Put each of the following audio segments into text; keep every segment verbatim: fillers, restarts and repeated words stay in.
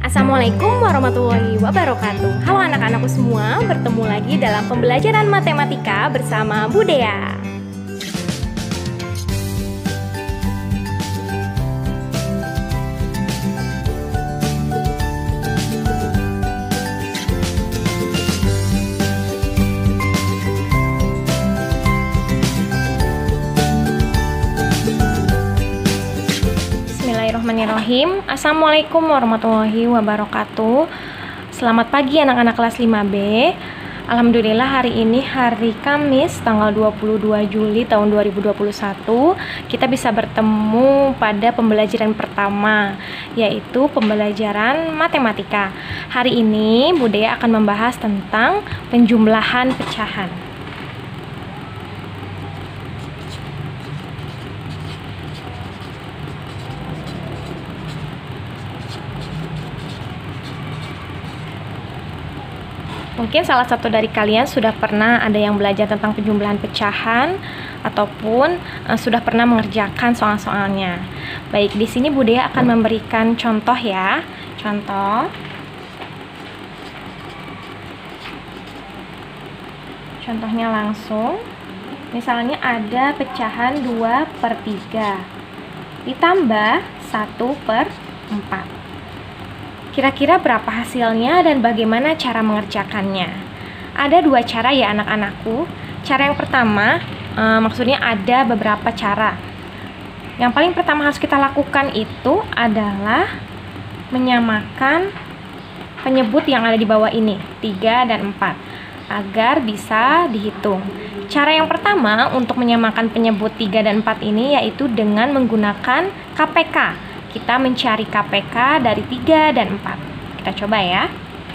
Assalamualaikum warahmatullahi wabarakatuh. Halo anak-anakku semua, bertemu lagi dalam pembelajaran matematika bersama Bu Dea. Bismillahirrahmanirrahim. Assalamualaikum warahmatullahi wabarakatuh. Selamat pagi anak-anak kelas lima B. Alhamdulillah hari ini hari Kamis tanggal dua puluh dua Juli tahun dua ribu dua puluh satu. Kita bisa bertemu pada pembelajaran pertama, yaitu pembelajaran matematika. Hari ini Bu Dea akan membahas tentang penjumlahan pecahan. Mungkin salah satu dari kalian sudah pernah ada yang belajar tentang penjumlahan pecahan ataupun uh, sudah pernah mengerjakan soal-soalnya. Baik, di sini Bu Dea akan memberikan contoh ya. Contoh. Contohnya langsung. Misalnya ada pecahan dua per tiga ditambah satu per empat. Kira-kira berapa hasilnya dan bagaimana cara mengerjakannya? Ada dua cara ya anak-anakku. Cara yang pertama, e, maksudnya ada beberapa cara. Yang paling pertama harus kita lakukan itu adalah menyamakan penyebut yang ada di bawah ini, tiga dan empat, agar bisa dihitung. Cara yang pertama untuk menyamakan penyebut tiga dan empat ini yaitu dengan menggunakan K P K. Kita mencari K P K dari tiga dan empat. Kita coba ya.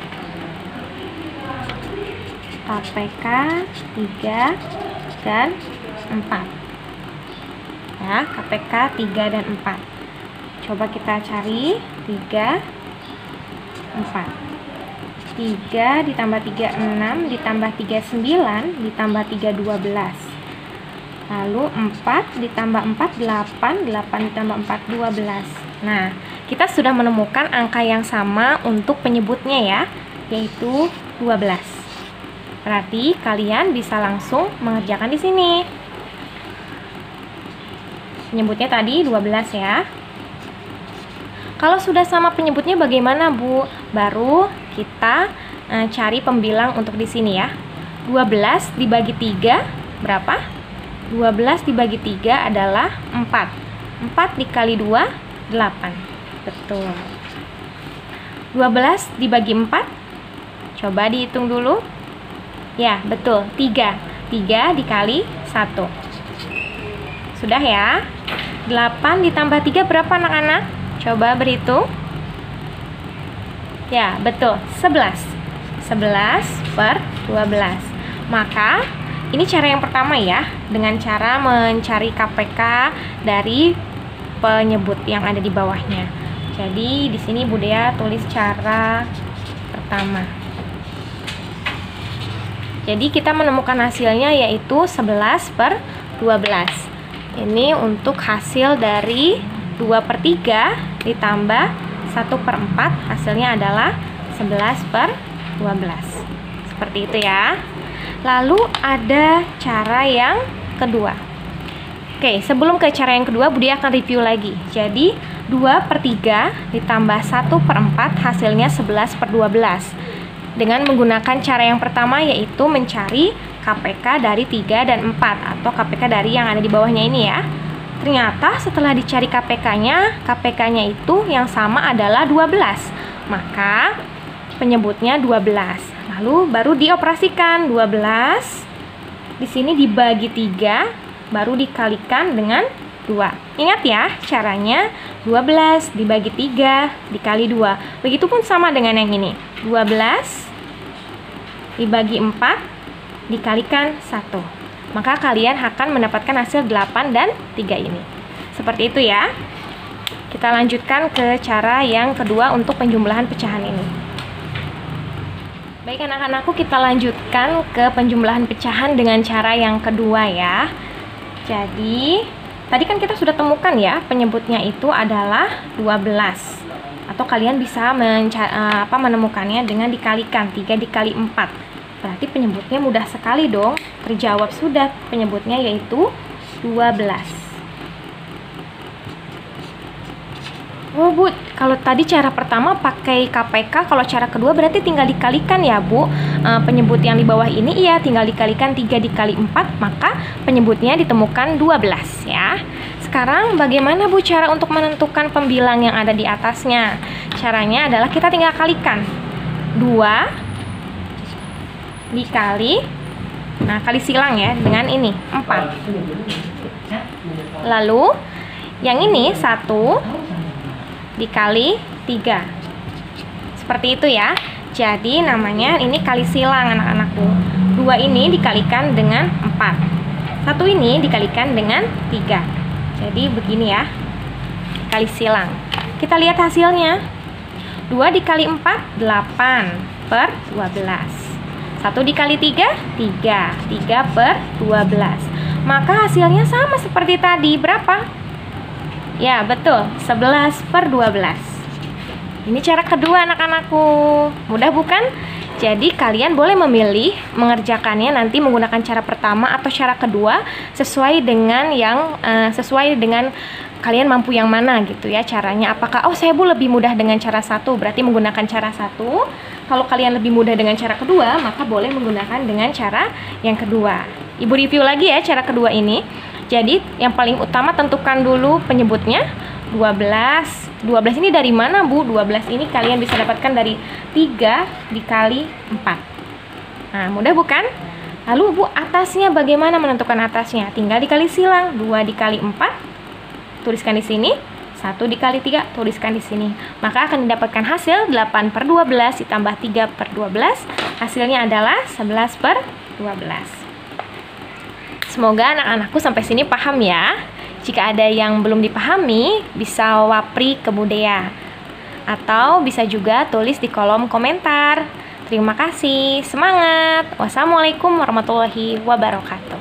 K P K tiga dan empat. Ya, K P K tiga dan empat. Coba kita cari tiga, empat. tiga ditambah tiga, enam, ditambah tiga, sembilan, ditambah tiga, dua belas. Lalu empat ditambah empat, delapan, delapan ditambah empat, dua belas. Nah, kita sudah menemukan angka yang sama untuk penyebutnya ya, yaitu dua belas. Berarti kalian bisa langsung mengerjakan di sini. Penyebutnya tadi dua belas ya. Kalau sudah sama penyebutnya bagaimana, Bu? Baru kita eh, cari pembilang untuk di sini ya. dua belas dibagi tiga berapa? dua belas dibagi tiga adalah empat. empat dikali dua, delapan. Betul. dua belas dibagi empat. Coba dihitung dulu. Ya, betul. tiga. tiga dikali satu. Sudah ya? delapan ditambah tiga berapa anak-anak? Coba berhitung. Ya, betul. sebelas. sebelas per dua belas. Maka ini cara yang pertama ya, dengan cara mencari K P K dari penyebut yang ada di bawahnya. Jadi di sini Bu Dea tulis cara pertama. Jadi kita menemukan hasilnya yaitu sebelas per dua belas. Ini untuk hasil dari dua per tiga ditambah satu per empat, hasilnya adalah sebelas per dua belas. Seperti itu ya. Lalu ada cara yang kedua. Oke, sebelum ke cara yang kedua, Bu Dea akan review lagi. Jadi, dua per tiga ditambah satu per empat hasilnya sebelas per dua belas. Dengan menggunakan cara yang pertama yaitu mencari K P K dari tiga dan empat atau K P K dari yang ada di bawahnya ini ya. Ternyata setelah dicari K P K-nya, K P K-nya itu yang sama adalah dua belas. Maka penyebutnya dua belas. Lalu baru dioperasikan dua belas. Di sini dibagi tiga, baru dikalikan dengan dua. Ingat ya, caranya dua belas dibagi tiga dikali dua. Begitupun sama dengan yang ini. dua belas dibagi empat dikalikan satu. Maka kalian akan mendapatkan hasil delapan dan tiga ini. Seperti itu ya. Kita lanjutkan ke cara yang kedua untuk penjumlahan pecahan ini. Baik anak-anakku, kita lanjutkan ke penjumlahan pecahan dengan cara yang kedua ya. Jadi, tadi kan kita sudah temukan ya, penyebutnya itu adalah dua belas. Atau kalian bisa menca- apa, menemukannya dengan dikalikan tiga dikali empat. Berarti penyebutnya mudah sekali dong. Terjawab sudah, penyebutnya yaitu dua belas. Oh Bu, kalau tadi cara pertama pakai K P K, kalau cara kedua berarti tinggal dikalikan ya Bu. E, penyebut yang di bawah ini iya tinggal dikalikan tiga dikali empat, maka penyebutnya ditemukan dua belas ya. Sekarang bagaimana Bu cara untuk menentukan pembilang yang ada di atasnya? Caranya adalah kita tinggal kalikan dua dikali, nah kali silang ya dengan ini empat. Lalu yang ini satu dikali tiga, seperti itu ya. Jadi namanya ini kali silang anak-anakku. Dua ini dikalikan dengan empat, satu ini dikalikan dengan tiga. Jadi begini ya, kali silang. Kita lihat hasilnya. Dua dikali empat, delapan per dua belas. Satu dikali tiga, tiga. Tiga per dua belas. Maka hasilnya sama seperti tadi. Berapa? Ya betul, sebelas per dua belas. Ini cara kedua anak-anakku. Mudah bukan? Jadi kalian boleh memilih mengerjakannya nanti menggunakan cara pertama atau cara kedua sesuai dengan yang uh, sesuai dengan kalian mampu yang mana gitu ya caranya. Apakah oh saya Bu lebih mudah dengan cara satu, berarti menggunakan cara satu. Kalau kalian lebih mudah dengan cara kedua, maka boleh menggunakan dengan cara yang kedua. Ibu review lagi ya cara kedua ini. Jadi yang paling utama tentukan dulu penyebutnya dua belas. dua belas ini dari mana Bu? dua belas ini kalian bisa dapatkan dari tiga dikali empat. Nah, mudah bukan? Lalu Bu, atasnya bagaimana menentukan atasnya? Tinggal dikali silang. dua dikali empat, tuliskan di sini. satu dikali tiga, tuliskan di sini. Maka akan didapatkan hasil delapan per dua belas ditambah tiga per dua belas. Hasilnya adalah sebelas per dua belas. Semoga anak-anakku sampai sini paham ya. Jika ada yang belum dipahami, bisa wapri ke Budaya. Atau bisa juga tulis di kolom komentar. Terima kasih, semangat. Wassalamualaikum warahmatullahi wabarakatuh.